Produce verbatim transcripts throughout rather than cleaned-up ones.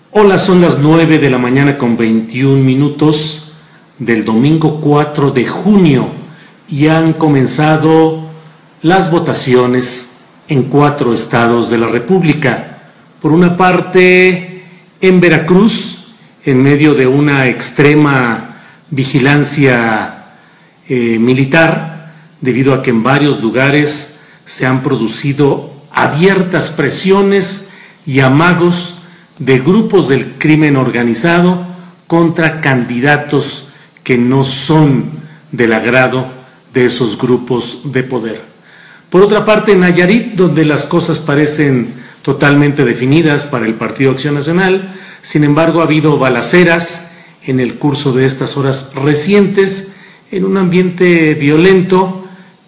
Hola, son las nueve de la mañana con veintiún minutos del domingo cuatro de junio y han comenzado las votaciones en cuatro estados de la República. Por una parte, en Veracruz, en medio de una extrema vigilancia eh, militar, debido a que en varios lugares se han producido abiertas presiones y amagos de grupos del crimen organizado contra candidatos que no son del agrado de esos grupos de poder. Por otra parte, en Nayarit, donde las cosas parecen totalmente definidas para el Partido Acción Nacional, sin embargo ha habido balaceras en el curso de estas horas recientes, en un ambiente violento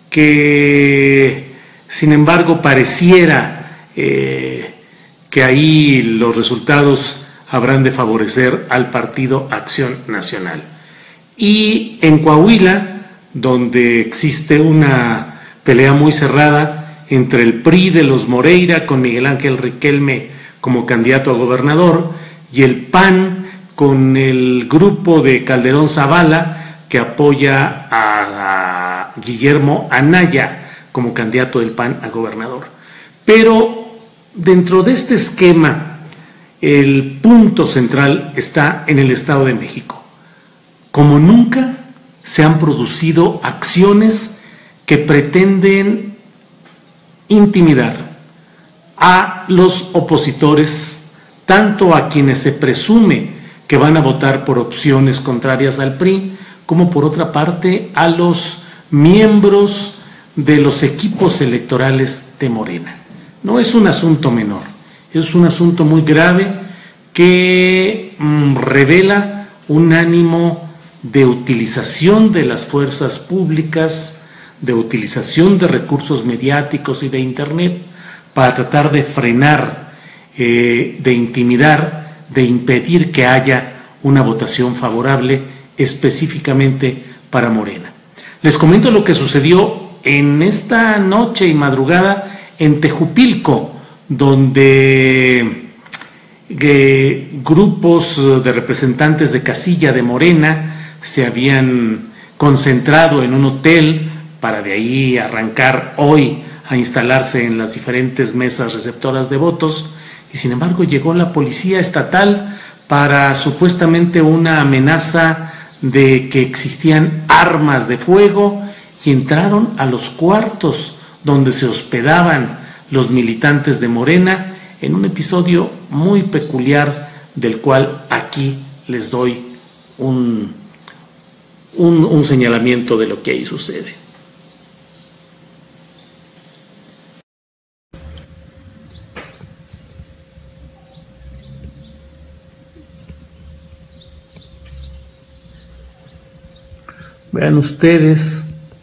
que, sin embargo, pareciera eh, que ahí los resultados habrán de favorecer al Partido Acción Nacional. Y en Coahuila, donde existe una pelea muy cerrada entre el P R I de los Moreira con Miguel Ángel Riquelme como candidato a gobernador y el P A N con el grupo de Calderón Zavala que apoya a, a Guillermo Anaya como candidato del P A N a gobernador. Pero dentro de este esquema, el punto central está en el Estado de México. Como nunca se han producido acciones que pretenden intimidar a los opositores, tanto a quienes se presume que van a votar por opciones contrarias al P R I, como por otra parte a los miembros de los equipos electorales de Morena. No es un asunto menor, es un asunto muy grave que mmm, revela un ánimo de utilización de las fuerzas públicas, de utilización de recursos mediáticos y de Internet para tratar de frenar, eh, de intimidar, de impedir que haya una votación favorable específicamente para Morena. Les comento lo que sucedió en esta noche y madrugada en Tejupilco, donde eh, grupos de representantes de casilla de Morena se habían concentrado en un hotel para de ahí arrancar hoy a instalarse en las diferentes mesas receptoras de votos, y sin embargo llegó la policía estatal para supuestamente una amenaza de que existían armas de fuego y entraron a los cuartos donde se hospedaban los militantes de Morena en un episodio muy peculiar del cual aquí les doy un, un, un señalamiento de lo que ahí sucede. Vean ustedes.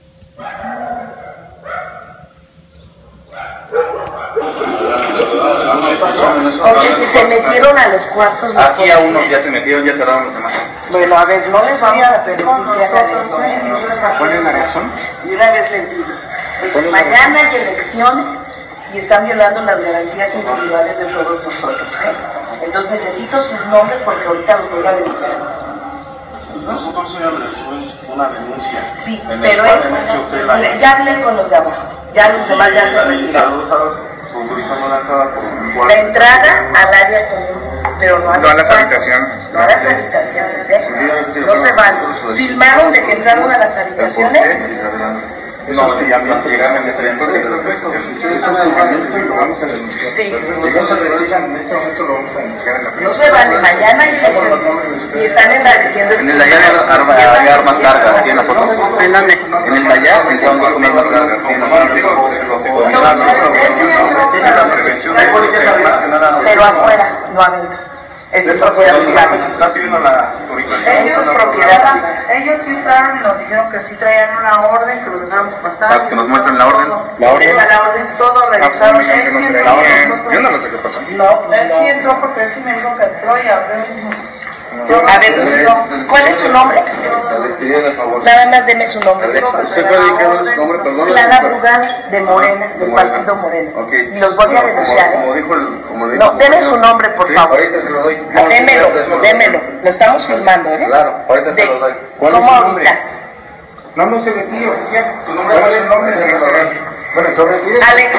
Oye, si se metieron a los cuartos los aquí a unos ya se metieron, ya cerraron los demás. Bueno, a ver, no les vamos a permitir que hagan eso, ¿eh? ¿Cuál es la razón? Y una vez les digo, pues mañana hay elecciones y están violando las garantías individuales de todos nosotros, ¿eh? Entonces necesito sus nombres porque ahorita los voy a denunciar. Nosotros ya recibimos una denuncia. Sí, pero es, ya hablé con los de abajo, ya los demás ya se retiraron. Autorizando la entrada por la entrada al área común, pero no a, no a las habitaciones. No a las habitaciones, ¿eh? No se van. ¿Filmaron de que entraron a las habitaciones? No, ya me llegaron a ese entonces de las habitaciones. Lo vamos a denunciar. Sí. En este momento lo vamos a denunciar en la prensa. No se van, mañana hay elecciones. Y están enrareciendo. En el Dayar había armas largas, ¿sí en las fotos? ¿En dónde? En el Dayar entraron dos armas largas, ¿sí en las fotos? Pero afuera, no adentro. Esta es propiedad privada. Está pidiendo la autorización. Esto es propiedad. Ellos sí entraron y nos dijeron que sí traían una orden, que los dejáramos pasar. Que nos muestren la orden. La orden. Esa la orden. Todo revisaron. Él sí entró con nosotros. Yo no lo sé qué pasó. No, Él no. sí entró porque él sí me dijo que entró y abrimos. A ver, ¿cuál es su nombre? Nada más deme su nombre. ¿Usted puede indicarme su nombre, perdón? Clara Brugal, de Morena, del Partido Morena. Okay. Y los voy a denunciar. Como, como dijo el, como dijo no, deme su nombre, por sí, favor. Ahorita se lo doy. Démelo, démelo. Lo estamos filmando, ¿eh? Claro, ahorita se lo doy. ¿Cómo es su ahorita? nombre? No, no se retire, oficial. ¿Su nombre cuál es su nombre? Bueno, entonces retire. Alex.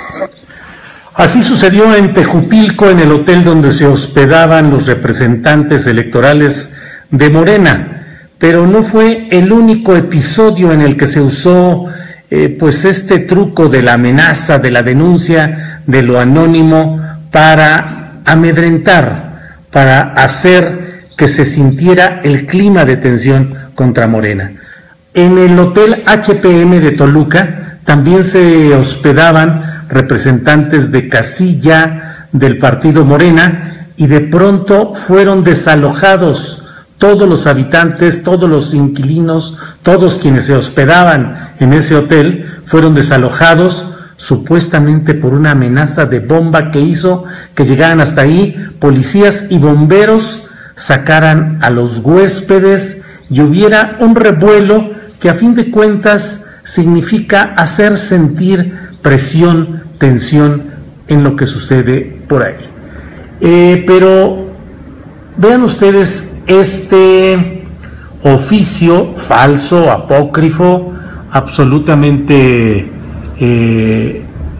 Así sucedió en Tejupilco, en el hotel donde se hospedaban los representantes electorales de Morena, pero no fue el único episodio en el que se usó eh, pues este truco de la amenaza, de la denuncia, de lo anónimo, para amedrentar, para hacer que se sintiera el clima de tensión contra Morena. En el hotel H P M de Toluca también se hospedaban representantes de casilla del partido Morena y de pronto fueron desalojados todos los habitantes, todos los inquilinos, todos quienes se hospedaban en ese hotel fueron desalojados supuestamente por una amenaza de bomba que hizo que llegaran hasta ahí policías y bomberos, sacaran a los huéspedes y hubiera un revuelo que a fin de cuentas significa hacer sentir presión, tensión en lo que sucede por ahí. Eh, pero vean ustedes este oficio falso, apócrifo, absolutamente eh,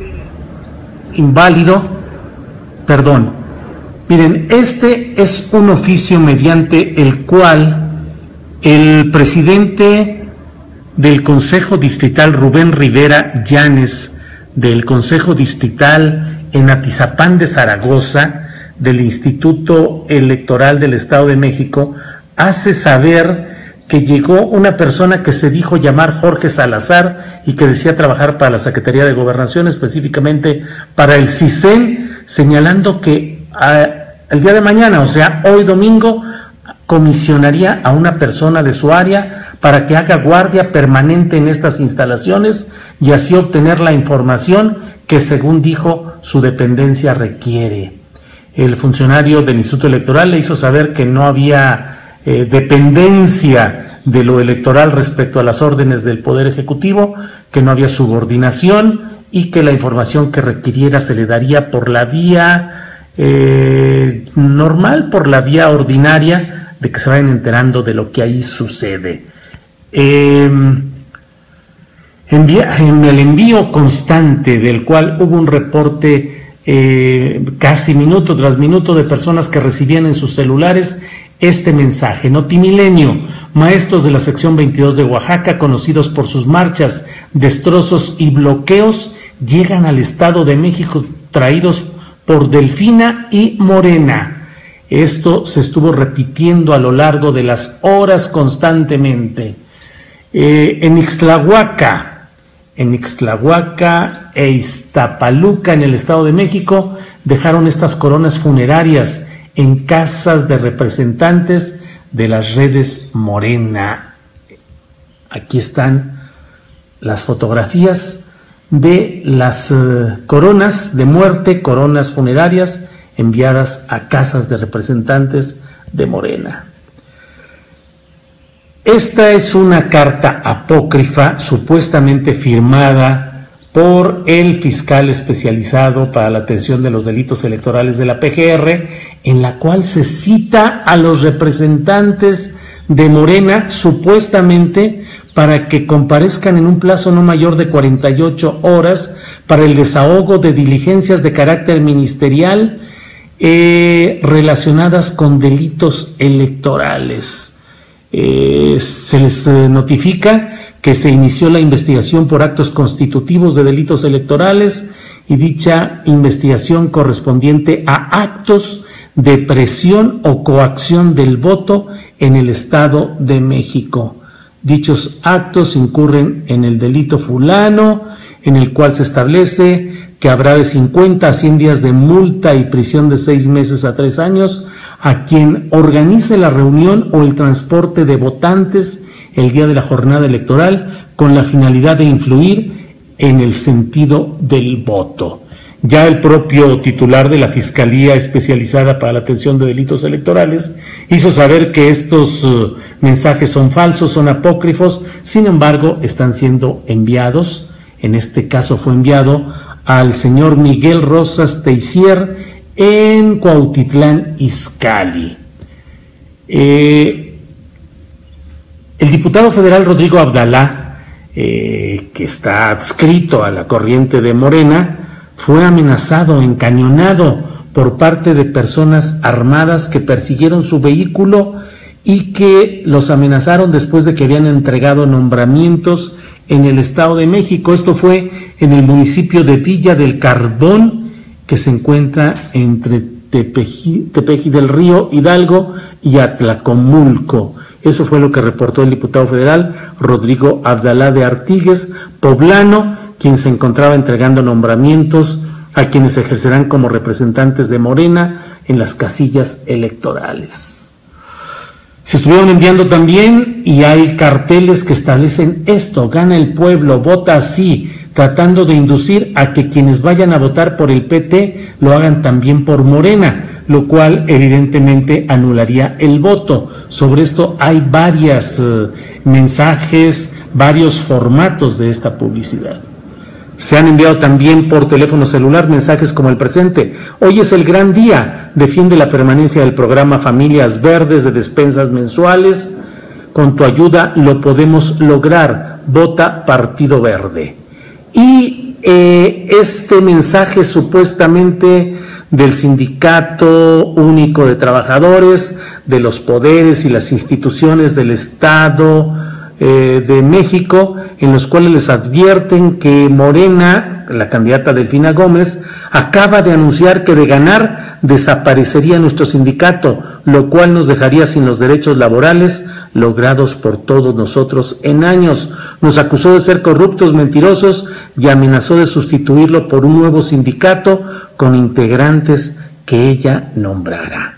inválido, perdón. Miren, este es un oficio mediante el cual el presidente del Consejo Distrital, Rubén Rivera Llanes, del Consejo Distrital en Atizapán de Zaragoza, del Instituto Electoral del Estado de México, hace saber que llegó una persona que se dijo llamar Jorge Salazar y que decía trabajar para la Secretaría de Gobernación, específicamente para el CISEN, señalando que a, el día de mañana, o sea, hoy domingo, comisionaría a una persona de su área para que haga guardia permanente en estas instalaciones y así obtener la información que, según dijo, su dependencia requiere. El funcionario del Instituto Electoral le hizo saber que no había eh, dependencia de lo electoral respecto a las órdenes del Poder Ejecutivo, que no había subordinación y que la información que requiriera se le daría por la vía eh, normal, por la vía ordinaria, de que se vayan enterando de lo que ahí sucede. Eh, envía, en el envío constante del cual hubo un reporte eh, casi minuto tras minuto de personas que recibían en sus celulares este mensaje: Notimilenio, maestros de la sección veintidós de Oaxaca, conocidos por sus marchas, destrozos y bloqueos, llegan al Estado de México traídos por Delfina y Morena. Esto se estuvo repitiendo a lo largo de las horas constantemente. Eh, en Ixtlahuaca, en Ixtlahuaca e Iztapaluca, en el Estado de México, dejaron estas coronas funerarias en casas de representantes de las redes Morena. Aquí están las fotografías de las uh, coronas de muerte, coronas funerarias, enviadas a casas de representantes de Morena. Esta es una carta apócrifa supuestamente firmada por el fiscal especializado para la atención de los delitos electorales de la P G R, en la cual se cita a los representantes de Morena supuestamente para que comparezcan en un plazo no mayor de cuarenta y ocho horas para el desahogo de diligencias de carácter ministerial Eh, relacionadas con delitos electorales. Eh, se les eh, notifica que se inició la investigación por actos constitutivos de delitos electorales y dicha investigación correspondiente a actos de presión o coacción del voto en el Estado de México. Dichos actos incurren en el delito fulano, en el cual se establece que habrá de cincuenta a cien días de multa y prisión de seis meses a tres años a quien organice la reunión o el transporte de votantes el día de la jornada electoral con la finalidad de influir en el sentido del voto. Ya el propio titular de la Fiscalía Especializada para la Atención de Delitos Electorales hizo saber que estos uh, mensajes son falsos, son apócrifos, sin embargo están siendo enviados. En este caso fue enviado al señor Miguel Rosas Teisier en Cuautitlán Izcalli. Eh, el diputado federal Rodrigo Abdalá, eh, que está adscrito a la corriente de Morena, fue amenazado, encañonado por parte de personas armadas que persiguieron su vehículo y que los amenazaron después de que habían entregado nombramientos en el Estado de México. Esto fue en el municipio de Villa del Carbón, que se encuentra entre Tepeji, Tepeji del Río, Hidalgo y Atlacomulco. Eso fue lo que reportó el diputado federal Rodrigo Abdalá de Artigues, poblano, quien se encontraba entregando nombramientos a quienes ejercerán como representantes de Morena en las casillas electorales. Se estuvieron enviando también, y hay carteles que establecen esto: gana el pueblo, vota así, tratando de inducir a que quienes vayan a votar por el P T lo hagan también por Morena, lo cual evidentemente anularía el voto. Sobre esto hay varios uh, mensajes, varios formatos de esta publicidad. Se han enviado también por teléfono celular mensajes como el presente: hoy es el gran día, defiende la permanencia del programa Familias Verdes de despensas mensuales, con tu ayuda lo podemos lograr, vota Partido Verde. Y eh, este mensaje supuestamente del Sindicato Único de Trabajadores, de los poderes y las instituciones del Estado eh, de México, en los cuales les advierten que Morena, la candidata Delfina Gómez, acaba de anunciar que de ganar desaparecería nuestro sindicato, lo cual nos dejaría sin los derechos laborales logrados por todos nosotros en años. Nos acusó de ser corruptos, mentirosos, y amenazó de sustituirlo por un nuevo sindicato con integrantes que ella nombrará.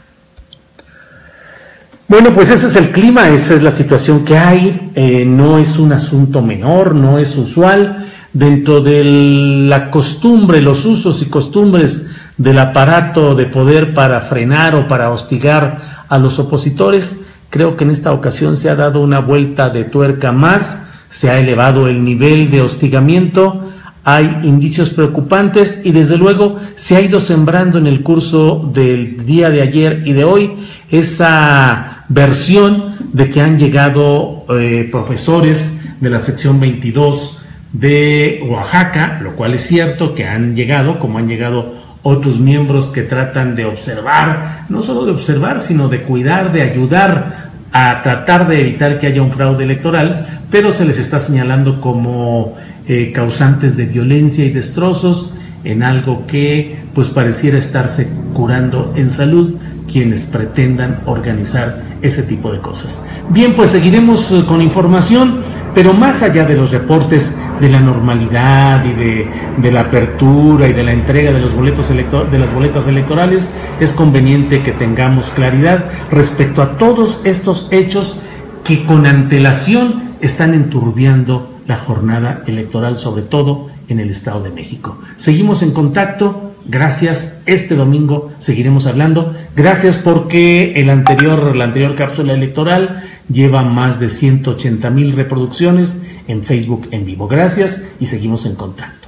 Bueno, pues ese es el clima, esa es la situación que hay. Eh, no es un asunto menor, no es usual. Dentro de la costumbre, los usos y costumbres del aparato de poder para frenar o para hostigar a los opositores, creo que en esta ocasión se ha dado una vuelta de tuerca más, se ha elevado el nivel de hostigamiento, hay indicios preocupantes y desde luego se ha ido sembrando en el curso del día de ayer y de hoy esa versión de que han llegado eh, profesores de la sección veintidós de Oaxaca, lo cual es cierto que han llegado, como han llegado otros miembros que tratan de observar, no solo de observar, sino de cuidar, de ayudar a tratar de evitar que haya un fraude electoral, pero se les está señalando como eh, causantes de violencia y destrozos en algo que pues pareciera estarse curando en salud quienes pretendan organizar ese tipo de cosas. Bien, pues seguiremos uh, con información, pero más allá de los reportes de la normalidad y de, de la apertura y de la entrega de los boletos elector de las boletas electorales, es conveniente que tengamos claridad respecto a todos estos hechos que con antelación están enturbiando la jornada electoral, sobre todo en el Estado de México. Seguimos en contacto. Gracias, este domingo seguiremos hablando. Gracias porque el anterior, la anterior cápsula electoral lleva más de ciento ochenta mil reproducciones en Facebook en vivo. Gracias y seguimos en contacto.